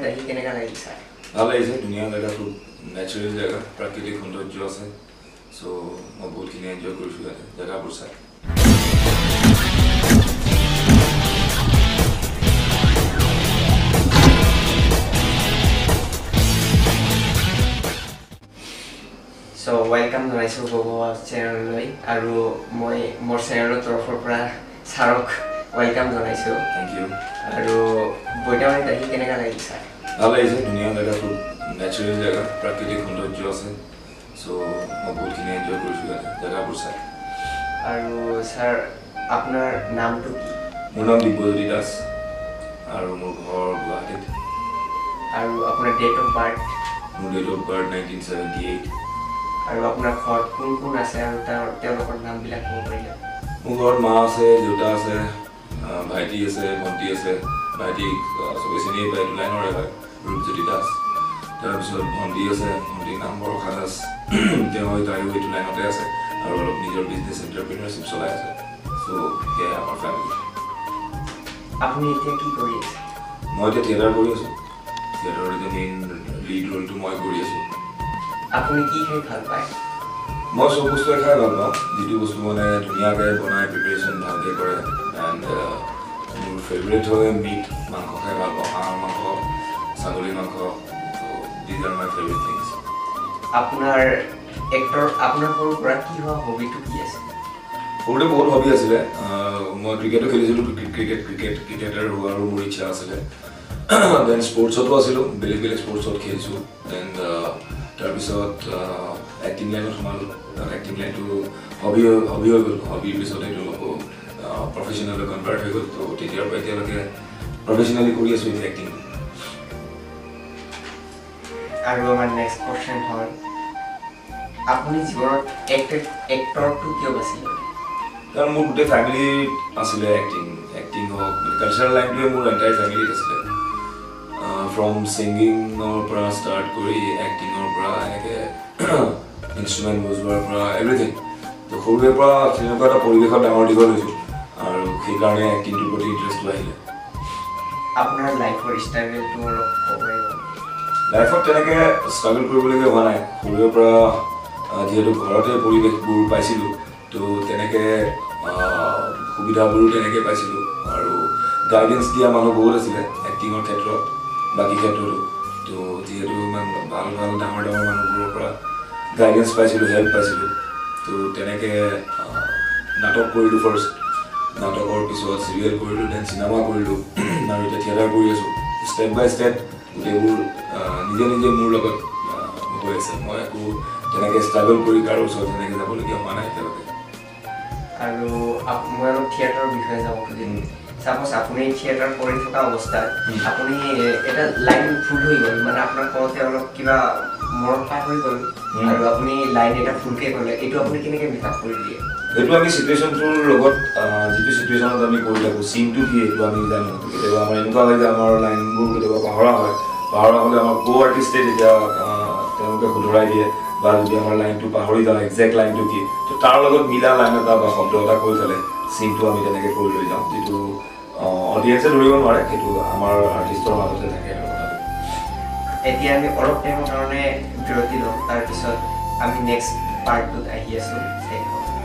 আহি কেনেকা লাগিছে ভাল লাগিছে ধুনীয়া জেগা খুব নেচাৰেল জেগা প্ৰাকৃতিক সৌন্দৰ্য আছে চ' মই বহুতখিনি এনজয় কৰিছোঁ ইয়াতে জেগাবোৰ চাই So welcome জনাইছোঁ গগোৱা চেনেললৈ আৰু মই মোৰ চেনেলৰ তৰফৰ পৰা ছাৰক ৱেলকাম জনাইছোঁ থেংক ইউ আৰু বৈতাবাৰীত আহি কেনেকা লাগিছে ভাল লাগিছে ধুনীয়া জেগা খুব নেচাৰেল জেগা প্ৰাকৃতিক সৌন্দৰ্য আছে চ' মই বহুতখিনি এনজয় কৰিছোঁ ইয়াতে জেগাবোৰ চাই আৰু ছাৰ আপোনাৰ নামটো কি মোৰ নাম দিব্যজ্যোতি দাস আৰু মোৰ ঘৰ গুৱাহাটীত আৰু আপোনাৰ ডেট অফ বাৰ্থ মোৰ ডেট অফ বাৰ্থ 1978 আৰু আপোনাৰ ঘৰত কোন কোন আছে আৰু তেওঁলোকৰ নামবিলাক ক'ব পাৰিলে মোৰ ঘৰত মা আছে দেউতা আছে ভাইটি আছে ভণ্টি আছে ভাইটিক চবে চিনি পায় লাইনৰে হয় ৰূপজ্যোতি দাস তাৰপিছত ভণ্টি আছে ভণ্টিৰ নাম বৰষা দাস তেওঁ তাইও এইটো লাইনতে আছে আৰু অলপ নিজৰ বিজনেছ এণ্টাৰপ্ৰিনাৰশ্বিপ চলাই আছে চ' সেয়াই আমাৰ ফেমিলি আপুনি এতিয়া কি কৰি আছে মই এতিয়া থিয়েটাৰ কৰি আছোঁ থিয়েটাৰৰ এতিয়া মেইন লিড ৰোলটো মই কৰি আছোঁ আপুনি কি খাই ভাল পায় মই চব বস্তুৱে খাই ভাল পাওঁ যিটো বস্তু মানে ধুনীয়াকৈ বনাই প্ৰিপেৰেশ্যন ভালকৈ কৰে এণ্ড মোৰ ফেভৰেট হয় মিট মাংস খাই ভাল পাওঁ হাঁহৰ মাংস ছাগলী মাংস these are my favourite things আপোনাৰ সৰুৰ পৰা কি হোৱা হবিটো কি আছে সৰুতে বহুত হবি আছিলে মই ক্ৰিকেটো খেলিছিলোঁ ক্ৰিকেটাৰ হোৱাৰো মোৰ ইচ্ছা আছিলে দেন স্পৰ্টছতো আছিলোঁ বেলেগ বেলেগ স্পৰ্টছত খেলিছোঁ দেন তাৰপিছত এক্টিং লাইনত সোমালোঁ এক্টিং লাইনটো হবি হৈ গ'ল হবিৰ পিছত এইটো আকৌ প্ৰফেশ্যনেললৈ কনভাৰ্ট হৈ গ'ল ত' তেতিয়াৰ পৰা এতিয়ালৈকে প্ৰফেশ্যনেলি কৰি আছোঁ এইটো এক্টিং আৰু আমাৰ নেক্সট কুৱেশ্যন হ'ল আপুনি জীৱনত এক্টৰটো কিয় বাছি ল'লে কাৰণ মোৰ গোটেই ফেমিলিত আছিলে এক্টিং হওক কালচাৰেল লাইনটোৱে মোৰ এণ্টায়াৰ ফেমিলিত আছিলে ফ্ৰম ছিংগিঙৰ পৰা ষ্টাৰ্ট কৰি এক্টিঙৰ পৰা এনেকৈ ইনষ্ট্ৰুমেণ্ট বজোৱাৰ পৰা এভৰিথিং ত' সৰুৰে পৰা তেনেকুৱা এটা পৰিৱেশত ডাঙৰ দীঘল হৈছোঁ আৰু সেইকাৰণে এক্টিংটোৰ প্ৰতি ইণ্টাৰেষ্টটো আহিলে আপোনাৰ লাইফৰ ষ্ট্ৰাগলটো অলপ ক'ব পাৰিব লাইফত তেনেকৈ ষ্ট্ৰাগল কৰিবলগীয়া হোৱা নাই সৰুৰে পৰা যিহেতু ঘৰতে পৰিৱেশবোৰ পাইছিলোঁ ত' তেনেকৈ সুবিধাবোৰো তেনেকৈ পাইছিলোঁ আৰু গাইডেঞ্চ দিয়া মানুহ বহুত আছিলে এক্টিঙৰ ক্ষেত্ৰত বাকী ক্ষেত্ৰতো ত' যিহেতু ইমান ভাল ভাল ডাঙৰ মানুহবোৰৰ পৰা গাইডেঞ্চ পাইছিলোঁ হেল্প পাইছিলোঁ ত' তেনেকৈ নাটক কৰিলোঁ ফাৰ্ষ্ট নাটকৰ পিছত চিৰিয়েল কৰিলোঁ দেন চিনেমা কৰিলোঁ আৰু এতিয়া থিয়েটাৰ কৰি আছোঁ ষ্টেপ বাই ষ্টেপ গোটেইবোৰ নিজে নিজে মোৰ লগত হৈ আছে মই একো তেনেকৈ ষ্ট্ৰাগল কৰি কাৰো ওচৰত তেনেকৈ যাবলগীয়া হোৱা নাই এতিয়ালৈকে আৰু মই অলপ থিয়েটাৰৰ বিষয়ে যাব খুজিম চাপ'জ আপুনি থিয়েটাৰ কৰি থকা অৱস্থাত আপুনি এটা লাইন ভুল হৈ গ'ল মানে আপোনাৰ কওঁতে অলপ কিবা মনত পাৰ হৈ গ'ল আৰু আপুনি লাইন এটা ভুলকৈ ক'লে এইটো আপুনি কেনেকৈ মেকআপ কৰি দিয়ে এইটো আমি চিটুৱেশ্যনটোৰ লগত যিটো চিটুৱেশ্যনত আমি কৰি থাকোঁ চিনটো কি এইটো আমি জানো কেতিয়াবা আমাৰ এনেকুৱা হয় যে আমাৰ লাইনবোৰ কেতিয়াবা পাহৰা হ'লে আমাৰ আৰ্টিষ্টে তেতিয়া তেওঁলোকে শুধৰাই দিয়ে বা যদি আমাৰ লাইনটো পাহৰি যাওঁ একজেক্ট লাইনটো কি তো তাৰ লগত মিলা লাইন এটা বা শব্দ এটা কৈ পেলাই চিনটো আমি তেনেকৈ কৰি লৈ যাওঁ যিটো অডিয়েঞ্চে ধৰিব নোৱাৰে সেইটো আমাৰ আৰ্টিষ্টৰ মাজতে থাকে আৰু কথাটো এতিয়া আমি অলপ টাইমৰ কাৰণে বিৰতি লওঁ তাৰপিছত আমি নেক্সট পাৰ্টটোত আহি আছোঁ